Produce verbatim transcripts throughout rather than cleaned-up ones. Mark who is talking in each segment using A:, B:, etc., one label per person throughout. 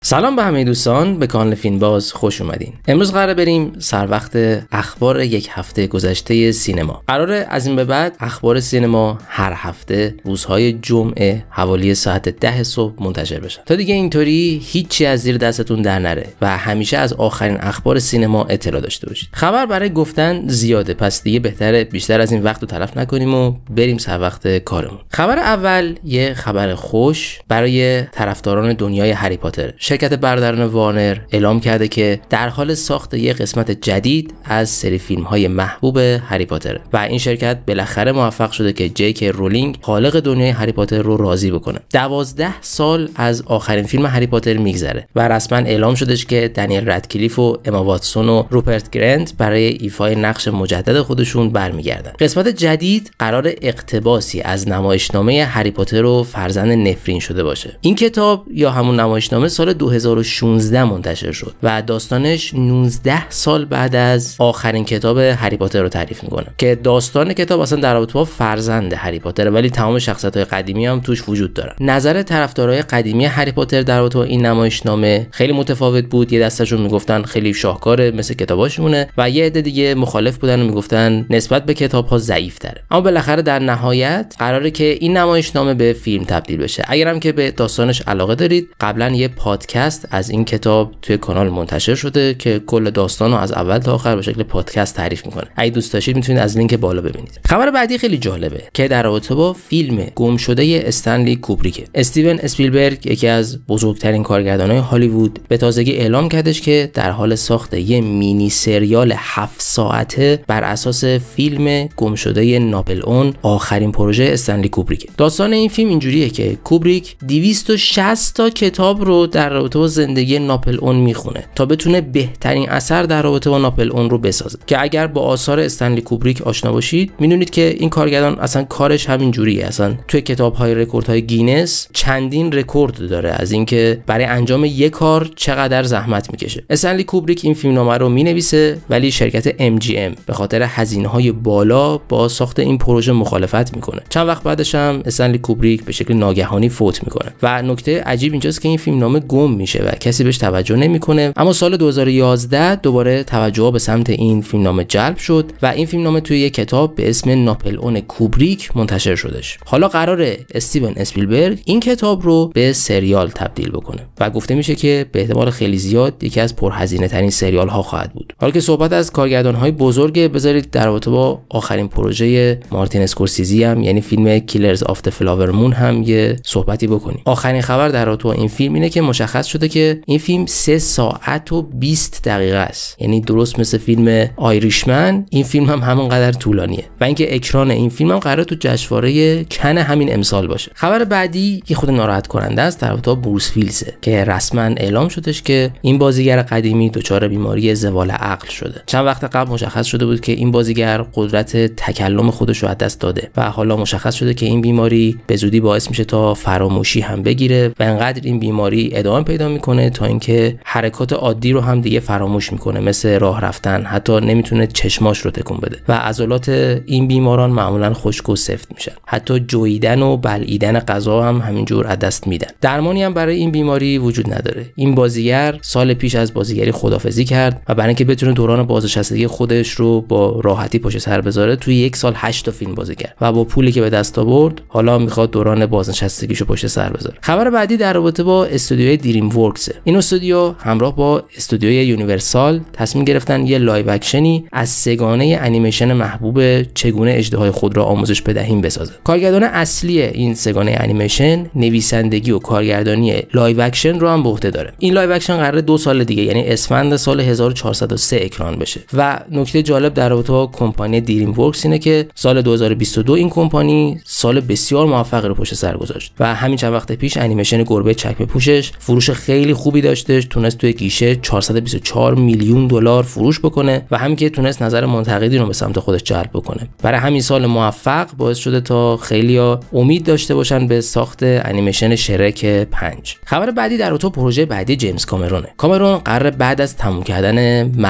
A: سلام به همه دوستان، به کانال فیلم باز خوش اومدین. امروز قراره بریم سر وقت اخبار یک هفته گذشته سینما. قراره از این به بعد اخبار سینما هر هفته روزهای جمعه حوالی ساعت ده صبح منتشر بشن تا دیگه اینطوری هیچی از زیر دستتون در نره و همیشه از آخرین اخبار سینما اطلاع داشته باشید. خبر برای گفتن زیاده، پس دیگه بهتره بیشتر از این وقت رو تلف نکنیم و بریم سر وقت کارمون. خبر اول یه خبر خوش برای طرفداران دنیای هری پاتر. شرکت برادران وارنر اعلام کرده که در حال ساخت یک قسمت جدید از سری فیلم‌های محبوب هری پاتر و این شرکت بالاخره موفق شده که جی کی رولینگ خالق دنیای هری پاتر رو راضی بکنه. دوازده سال از آخرین فیلم هری پاتر میگذره و رسما اعلام شدش که دنیل رادکلیف و اما واتسون و روپرت گرنت برای ایفای نقش مجدد خودشون برمیگردن. قسمت جدید قرار اقتباسی از نمایشنامه هری پاتر و فرزند نفرین شده باشه. این کتاب یا همون نمایشنامه سال دو هزار و شانزده منتشر شد و داستانش نوزده سال بعد از آخرین کتاب هری پاتر رو تعریف میکنه که داستان کتاب اصلا در رابطه با فرزند هری پاتر، ولی تمام شخصیت‌های قدیمی هم توش وجود دارن. نظر طرفدارای قدیمی هری پاتر در رابطه با این نمایشنامه خیلی متفاوت بود. یه دستشون میگفتن خیلی شاهکاره مثل کتاباشونه و یه عده دیگه مخالف بودن و میگفتن نسبت به کتاب‌ها ضعیف‌تره. اما بالاخره در نهایت قراره که این نمایشنامه به فیلم تبدیل بشه. اگرم که به داستانش علاقه دارید، قبلا یه پادکست از این کتاب توی کانال منتشر شده که کل داستان رو از اول تا آخر به شکل پادکست تعریف میکنه. اگه دوست داشتید میتونید از لینک بالا ببینید. خبر بعدی خیلی جالبه که در رابطه با فیلم گم شده استنلی کوبریک. استیون اسپیلبرگ یکی از بزرگترین کارگردانای هالیوود به تازگی اعلام کردش که در حال ساخت یه مینی سریال هفت ساعته بر اساس فیلم گم شده ناپل اون، آخرین پروژه استنلی کوبریک. داستان این فیلم اینجوریه که کوبریک دویست و شصت تا کتاب رو در رابطه با زندگی ناپل اون میخونه تا بتونه بهترین اثر در رابطه با ناپل اون رو بسازه. که اگر با آثار استنلی کوبریک آشنا باشید میدونید که این کارگردان اصلا کارش همین جوریه. اصلا توی کتاب‌های رکوردهای گینس چندین رکورد داره از اینکه برای انجام یک کار چقدر زحمت میکشه. استنلی کوبریک این فیلمنامه رو مینویسه ولی شرکت ام جی ام به خاطر هزینه‌های بالا با ساخت این پروژه مخالفت میکنه. چند وقت بعدش هم استنلی کوبریک به شکل ناگهانی فوت میکنه و نکته عجیب اینجاست که این فیلمنامه گم میشه و کسی بهش توجه نمیکنه. اما سال دو هزار و یازده دوباره توجه به سمت این فیلمنامه جلب شد و این فیلمنامه توی یک کتاب به اسم ناپل اون کوبریک منتشر شدش. حالا قراره استیون اسپیلبرگ این کتاب رو به سریال تبدیل بکنه و گفته میشه که به احتمال خیلی زیاد یکی از پرهزینه ترین سریال ها خواهد بود. حالا که صحبت از کارگردان های بزرگ، بذارید در رابطه با آخرین پروژه مارتین اسکورسیزی هم یعنی فیلم کیلرز آف د فلاور مون هم یه صحبتی بکنیم. آخرین خبر در رابطه با این فیلم اینه که مشخص شده که این فیلم سه ساعت و بیست دقیقه است. یعنی درست مثل فیلم آیریشمن این فیلم هم همونقدر طولانیه و اینکه اکران این فیلم هم قراره تو جشنواره کن همین امسال باشه. خبر بعدی که خود ناراحت کننده است در رابطه با بروس ویلیسه که رسما اعلام شدش که این بازیگر قدیمی دچار بیماری زوال عقل شده. چند وقت قبل مشخص شده بود که این بازیگر قدرت تکلم خودش رو از دست داده و حالا مشخص شده که این بیماری به زودی باعث میشه تا فراموشی هم بگیره و انقدر این بیماری ادامه پیدا میکنه تا اینکه حرکات عادی رو هم دیگه فراموش میکنه، مثل راه رفتن، حتی نمیتونه چشماش رو تکون بده و عضلات این بیماران معمولا خشک و سفت میشن. حتی جویدن و بلعیدن غذا هم همینجور از دست میدن. درمانی هم برای این بیماری وجود نداره. این بازیگر سال پیش از بازیگری خداحافظی کرد و برای اینکه بتونه دوران بازنشستگی خودش رو با راحتی پشت سر بذاره توی یک سال هشت تا فیلم بازی کرد و با پولی که به دست آورد حالا میخواد دوران بازنشستگیشو پشت سر بذاره. خبر بعدی در رابطه با استودیوی دریم ورکس. این استودیو همراه با استودیوی یونیورسال تصمیم گرفتن یه لایو اکشنی از سگانه انیمیشن محبوب چگونه اژدهای خود را آموزش بدهیم بسازه. کارگردان اصلی این سگانه انیمیشن نویسندگی و کارگردانی لایو اکشن رو هم به عهده داره. این لایو اکشن قراره دو سال دیگه یعنی اسفند سال هزار و چهارصد و سه اکران بشه و نکته جالب در رابطه با کمپانی دریم ورکس اینه که سال دو هزار و بیست و دو این کمپانی سال بسیار موفقی رو پشت سر گذاشت و همین چند وقت پیش انیمیشن گربه چکمه پوشش فروش خیلی خوبی داشتش، تونست توی گیشه چهارصد و بیست و چهار میلیون دلار فروش بکنه و همین که تونست نظر منتقدین رو به سمت خودش جلب بکنه. برای همین سال موفق باعث شده تا خیلیا امید داشته باشن به ساخت انیمیشن شرک پنج. خبر بعدی در رابطه پروژه بعدی جیمز کامرونه. کامرون قراره بعد از تموم کردن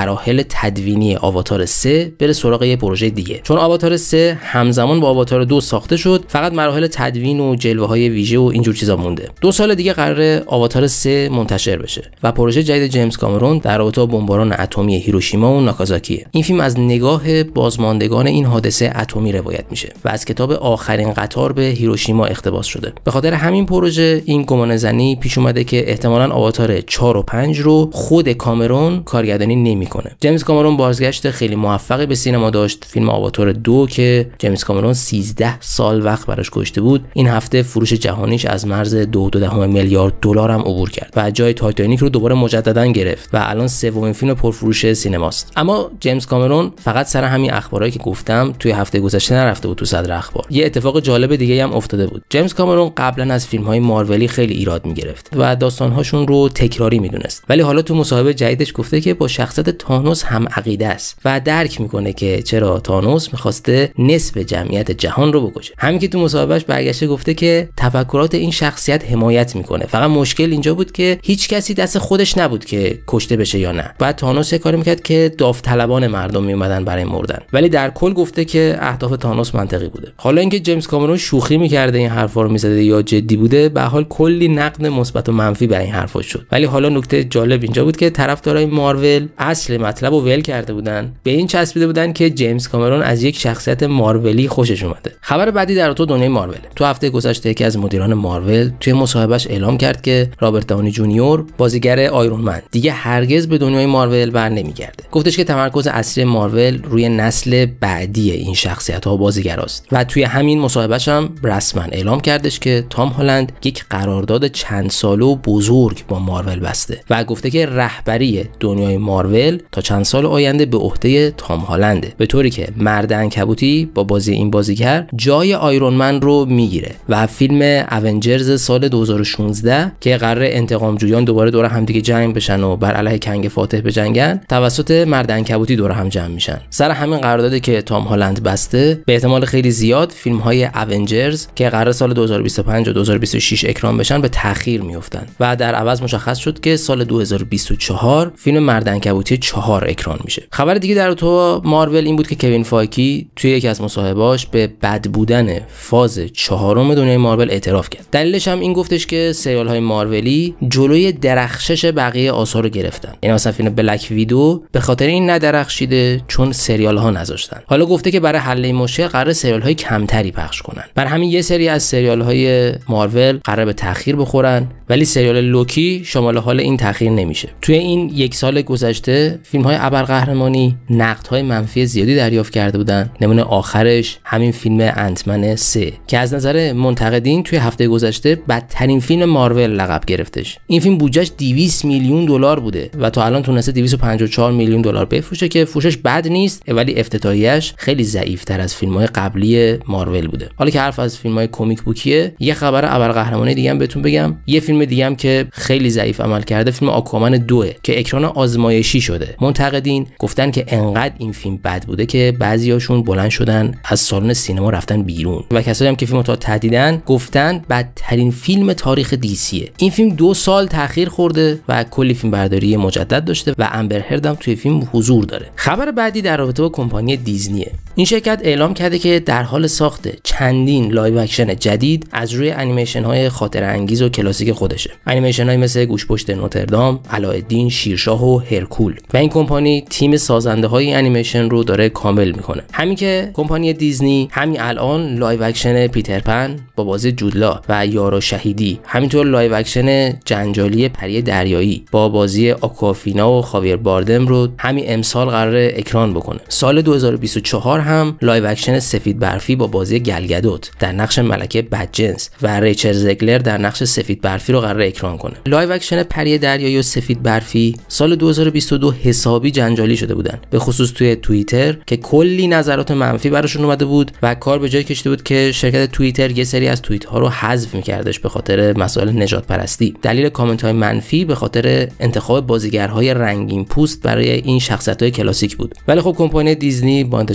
A: مراحل تدوینی آواتار سه بره سراغ یه پروژه دیگه، چون آواتار سه همزمان با آواتار دو ساخته شد، فقط مراحل تدوین و جلوه‌های ویژه و اینجور چیزا مونده. دو سال دیگه قراره آواتار سه منتشر بشه و پروژه جدید جیمز کامرون در رابطه با بمباران اتمی هیروشیما و ناکازاکی. این فیلم از نگاه بازماندگان این حادثه اتمی روایت میشه و از کتاب آخرین قطار به هیروشیما اقتباس شده. به خاطر همین پروژه این گمانه‌زنی پیش اومده که احتمالاً آواتار چهار و پنج رو خود کامرون کارگردانی نمیکنه. جیمز کامرون بازگشت خیلی موفقی به سینما داشت. فیلم آواتار دو که جیمز کامرون سیزده سال وقت براش کشته بود، این هفته فروش جهانیش از مرز دو دو دهم میلیارد دلار هم عبور کرد و جای تایتانیک رو دوباره مجددا گرفت و الان سومین فیلم پرفروش سینماست. اما جیمز کامرون فقط سر همین اخبارایی که گفتم توی هفته گذشته نرفته بود تو صدر اخبار. یه اتفاق جالب دیگه هم افتاده بود. جیمز کامرون قبلا از فیلم‌های مارولی خیلی ایراد می‌گرفت و داستان‌هاشون رو تکراری می‌دونست، ولی حالا تو مصاحبه جدیدش گفته که با شخصیت تانوس هم عقیده است و درک می‌کنه که چرا تانوس می‌خواسته نصف جمعیت جهان رو بکشه. همین که تو مصاحبهش برگشته گفته که تفکرات این شخصیت حمایت می‌کنه، فقط مشکل اینجا بود که هیچ کسی دست خودش نبود که کشته بشه یا نه. بعد تانوس کاری می‌کرد که داوطلبان مردم میومدن برای مردن، ولی در کل گفته که اهداف تانوس منطقی بوده. حالا اینکه جیمز کامرون شوخی می‌کرده این حرفا رو می‌زده یا جدی بوده، به حال کلی نقد مثبت و منفی برای این حرفا شد. ولی حالا نکته جالب اینجا بود که طرفدارای مارول اصل مطلب رو ول کرده بودن، به این چسبیده بودن که جیمز کامرون از یک شخصیت مارولی خوشش اومده. خبر بعدی در تو دنیای مارول. تو هفته گذشته یکی از مدیران مارول توی مصاحبهش اعلام کرد که رابرت داونی جونیور بازیگر آیرون من دیگه هرگز به دنیای مارول بر نمیگرده. گفتش که تمرکز اصلی مارول روی نسل بعدی این شخصیت‌ها و بازیگراست و توی همین مصاحبهش هم رسما اعلام کردش که تام هالند یک قرارداد چند ساله و بزرگ با مارول بسته و گفته که رهبری دنیای مارول تا چند سال آینده به عهده تام هالنده، به طوری که مرد عنکبوتی با بازی این بازیگر جای آیرون من رو میگیره و فیلم اونجرز سال دو هزار و شانزده که قراره انتقام جویان دوباره دور هم دیگه جنگ بشن و بر علیه کنگ فاتح بجنگن، توسط مرد عنکبوتی دور هم جمع میشن. سر همین قراردادی که تام هالند بسته، به احتمال خیلی زیاد فیلم های اونجرز که قرار سال دو هزار و بیست و پنج و دو هزار و بیست و شش اکران بشن به تأخیر میافتن و در عوض مشخص شد که سال دو هزار و بیست و چهار فیلم مرد عنکبوتی چهار اکران میشه. خبر دیگه در تو مارول این بود که کوین فایکی توی یکی از مصاحبه‌هاش به بد بودن فاز چهارم دنیای مارول اعتراف کرد. دلیلش هم این گفتش که سریال های مارولی جلوی درخشش بقیه آثار رو گرفتن. این مثلا فیلم بلک ویدو به خاطر این ندرخشیده چون سریال ها نذاشتن. حالا گفته که برای حل این مشکل قرار سریال های کمتری پخش کنن. برای همین یه سری از سریال های مارول قرار به تأخیر بخورن، ولی سریال لوکی شامل حال این تأخیر نمیشه. توی این یک سال گذشته فیلم های ابرقهرمانی نقد های منفی زیادی دریافت کرده بودن. نمونه آخرش همین فیلم انتمن سه که از نظر منتقدین توی هفته گذشته بدترین فیلم مارول لقب گرفتش. این فیلم بودجهش دویست میلیون دلار بوده و تا الان تونسته دویست و پنجاه و چهار میلیون دلار بفروشه که فروشش بد نیست، ولی افتتاحیه‌اش خیلی ضعیف‌تر از فیلم‌های قبلی مارول بوده. حالا که حرف از فیلم‌های کمیک بوکیه، یه خبر ابرقهرمانی دیگه هم بهتون بگم. یه فیلم دیگه هم که خیلی ضعیف عمل کرده فیلم آکوامن دو که اکران آزمایشی شده. منتقدین گفتن که انقدر این فیلم بد بوده که بعضیاشون بلند شدن از سالن سینما رفتن بیرون و کسایی هم که فیلمو تا تدیدن گفتن بدترین فیلم تاریخ دیسیه. این فیلم دو سال تأخیر خورده و کلی فیلم برداری مجدد داشته و امبر هرد هم توی فیلم حضور داره. خبر بعدی در رابطه با کمپانی دیزنیه. این شرکت اعلام کرده که در حال ساخت چندین لایو اکشن جدید از روی انیمیشن های خاطره انگیز و کلاسیک خودشه. انیمیشن های مثل گوشپشت نوتردام، علاءالدین، شیرشاه و هرکول. و این کمپانی تیم سازنده های انیمیشن رو داره کامل میکنه. همین که کمپانی دیزنی همین الان لایو اکشن پیتر پن با بازی جودلا و یارا شهیدی، همینطور لایو اکشن جنجالی پری دریایی با بازی آکوافینا و خاویر باردم رو همین امسال قراره اکران بکنه. سال دو هزار و بیست و چهار هم لایو اکشن سفید برفی با بازی گلگدوت در نقش ملکه بدجنس و ریچل زگلر در نقش سفید برفی رو قراره اکران کنه. لایو اکشن پری دریایی و سفید برفی سال دو هزار و بیست و دو حسابی جنجالی شده بودن، به خصوص توی توییتر که کلی نظرات منفی براشون اومده بود و کار به جای کشیده بود که شرکت توییتر یه سری از توییت ها رو حذف می‌کردش به خاطر مسائل نجات پرستی. دلیل کامنت های منفی به خاطر انتخاب بازیگرهای رنگین پوست برای این شخصیت‌های کلاسیک بود. ولی خب کمپانی دیزنی با انتشار بیان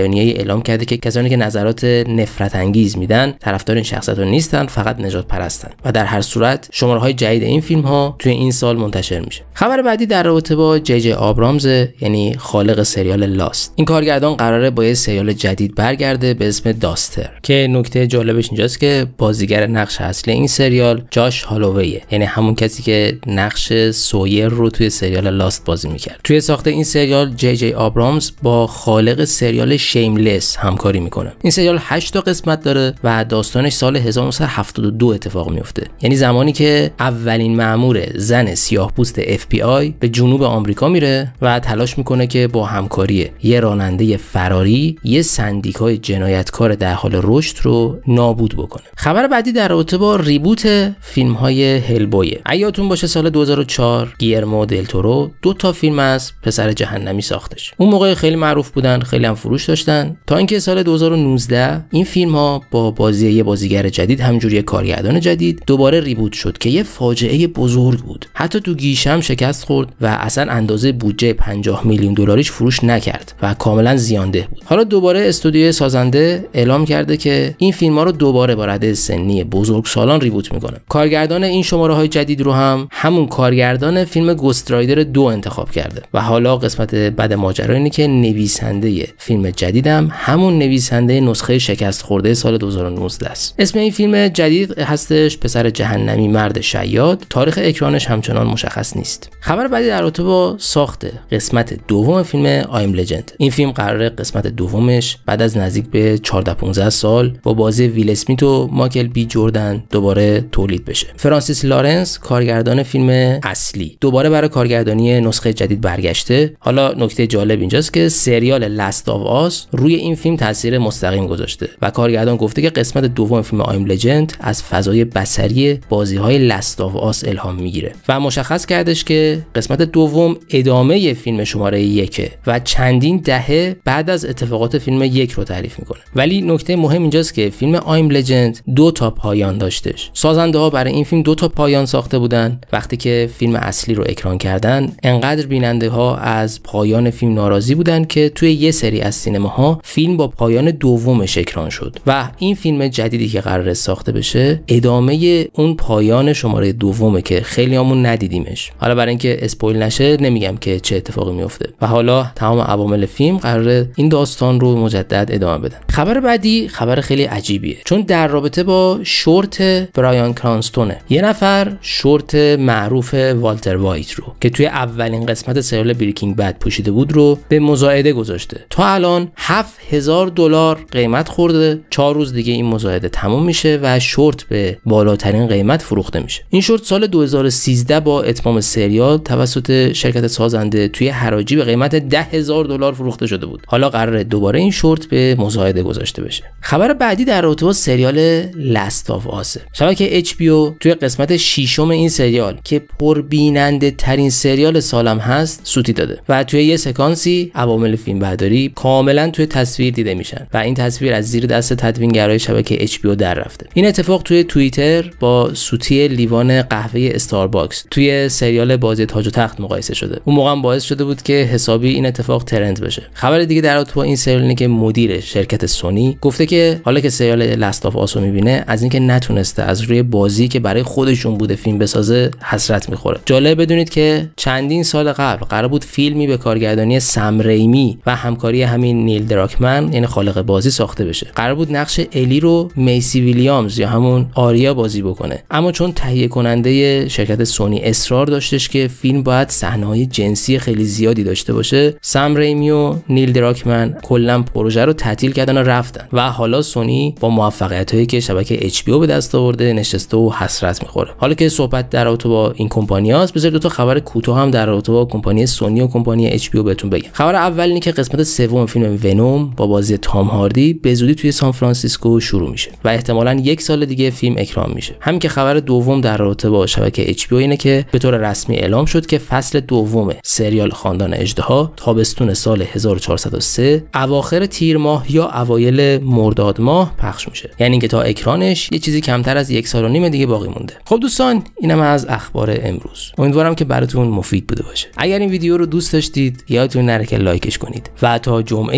A: بیانیه‌ای اعلام کرده که کسانی که نظرات نفرت انگیز میدن طرفدار این شخصیت نیستن، فقط نجات پرستن و در هر صورت شماره‌های جدید این فیلم ها توی این سال منتشر میشه. خبر بعدی در رابطه با جی جی آبرامز، یعنی خالق سریال لاست. این کارگردان قراره با یه سریال جدید برگرده به اسم داستر که نکته جالبش اینجاست که بازیگر نقش اصلی این سریال جاش هالوویه، یعنی همون کسی که نقش سویر رو توی سریال لاست بازی میکرد. توی ساخت این سریال جی جی آبرامز با خالق سریال شیملس همکاری میکنه. این سریال هشت تا قسمت داره و داستانش سال هزار و نهصد و هفتاد و دو اتفاق میفته، یعنی زمانی که اولین مأمور زن سیاه‌پوست اف بی آی به جنوب آمریکا میره و تلاش میکنه که با همکاری یه راننده فراری یه سندیکای جنایتکار در حال رشد رو نابود بکنه. خبر بعدی در رابطه با ریبوت فیلم‌های هلبوی. یادتون باشه سال دو هزار و چهار گیرمو دل تورو دو تا فیلم از پسر جهنمی ساختش. اون موقع خیلی معروف بودن، خیلی هم فروش داشتن، تا اینکه سال دو هزار و نوزده این فیلم‌ها با بازی یه بازیگر جدید، همینجوری یه کارگردان جدید، دوباره ریبوت شد که یه فاجعه بزرگ بود. حتی تو گیشه هم شکست خورد و اصلا اندازه بودجه پنجاه میلیون دلاریش فروش نکرد و کاملا زیانده بود. حالا دوباره استودیوی سازنده اعلام کرده که این فیلم‌ها رو دوباره با رده سنی بزرگسالان ریبوت میکنه. کارگردان این شماره‌های جدید رو هم همون کارگردان فیلم گست رایدر دو انتخاب کرده و حالا قسمت بعد ماجرا اینه که نویسنده فیلم جدیدم همون نویسنده نسخه شکست خورده سال دو هزار و نوزده است. اسم این فیلم جدید هستش پسر جهنمی مرد شیاد. تاریخ اکرانش همچنان مشخص نیست. خبر بعدی در رابطه با ساخت قسمت دوم فیلم آیم لجند. این فیلم قراره قسمت دومش بعد از نزدیک به چهارده پانزده سال با بازی ویل اسمیت و مایکل بی جردن دوباره تولید بشه. فرانسیس لارنس کارگردان فیلم اصلی دوباره برای کارگردانی نسخه جدید برگشته. حالا نکته جالب اینجاست که سریال لاست آف آس روی این فیلم تاثیر مستقیم گذاشته و کارگردان گفته که قسمت دوم فیلم آیم لجند از فضای بصری بازی‌های لاست آف آس الهام میگیره و مشخص کردش که قسمت دوم ادامه فیلم شماره یک و چندین دهه بعد از اتفاقات فیلم یک رو تعریف میکنه. ولی نکته مهم اینجاست که فیلم آیم لجند دو تا پایان داشتش. سازنده ها برای این فیلم دو تا پایان ساخته بودن. وقتی که فیلم اصلی رو اکران کردن انقدر بیننده ها از پایان فیلم ناراضی بودن که توی یه سری از سینماها فیلم با پایان دومش اکران شد و این فیلم جدیدی که قراره ساخته بشه ادامه اون پایان شماره دومه که خیلیامون ندیدیمش. حالا برای اینکه اسپویل نشه نمیگم که چه اتفاقی میفته و حالا تمام عوامل فیلم قراره این داستان رو مجدد ادامه بدن. خبر بعدی خبر خیلی عجیبیه، چون در رابطه با شورت برایان کرانستونه. یه نفر شورت معروف والتر وایت رو که توی اولین قسمت سریال بریکینگ بد پوشیده بود رو به مزایده گذاشته. تا الان هفت هزار دلار قیمت خورده. چهار روز دیگه این مزایده تموم میشه و شورت به بالاترین قیمت فروخته میشه. این شورت سال دو هزار و سیزده با اتمام سریال توسط شرکت سازنده توی حراجی به قیمت ده هزار دلار فروخته شده بود. حالا قراره دوباره این شورت به مزایده گذاشته بشه. خبر بعدی در رابطه با سریال لاست آف آس. شبکه اچ بی او توی قسمت ششم این سریال که پربیننده ترین سریال سالم هست سوتی داده و توی یه سکانسی عوامل فیلم برداری کاملا توی تصویر دیده میشن و این تصویر از زیر دست تدوینگرای شبکه اچ بی او در رفته. این اتفاق توی توییتر با سوتی لیوان قهوه استارباکس توی سریال بازی تاج و تخت مقایسه شده. اون موقع هم باعث شده بود که حسابی این اتفاق ترند بشه. خبر دیگه در رابطه با این سریال اینه که مدیر شرکت سونی گفته که حالا که سریال لاست آف آس رو میبینه از اینکه نتونسته از روی بازی که برای خودشون بوده فیلم بسازه حسرت میخوره. جالب بدونید که چندین سال قبل قرار بود فیلمی به کارگردانی سم ریمی و همکاری همین نیل دراکمن یعنی خالق بازی ساخته بشه. قرار بود نقش الی رو میسی ویلیامز یا همون آریا بازی بکنه، اما چون تهیه کننده شرکت سونی اصرار داشتش که فیلم باید صحنه‌های جنسی خیلی زیادی داشته باشه، سم ریمی و نیل دراکمن کلا پروژه رو تعطیل کردن و رفتن و حالا سونی با موفقیتایی که شبکه اچ بی او به دست آورده نشسته و حسرت میخوره. حالا که صحبت در رابطه با این کمپانیاست، بذارید دو تا خبر کوتاه هم در رابطه با کمپانی سونی و کمپانی اچ بی او بهتون بگم. خبر اول اینه که قسمت سوم فیلم ونوم با بازی تام هاردی به زودی توی سان فرانسیسکو شروع میشه و احتمالاً یک سال دیگه فیلم اکران میشه. همین که خبر دوم در رابطه با شبکه اچ بی او اینه که به طور رسمی اعلام شد که فصل دوم سریال خاندان اژدها تابستون سال هزار و چهارصد و سه اواخر تیر ماه یا اوایل مرداد ماه پخش میشه. یعنی اینکه تا اکرانش یه چیزی کمتر از یک سال و نیم دیگه باقی مونده. خب دوستان، اینم از اخبار امروز. امیدوارم که براتون مفید بوده باشه. اگر این ویدیو رو دوست داشتید یادتون نره که لایکش کنید و تا جمعه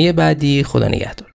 A: برنامه بعدی. خدا نگهدار.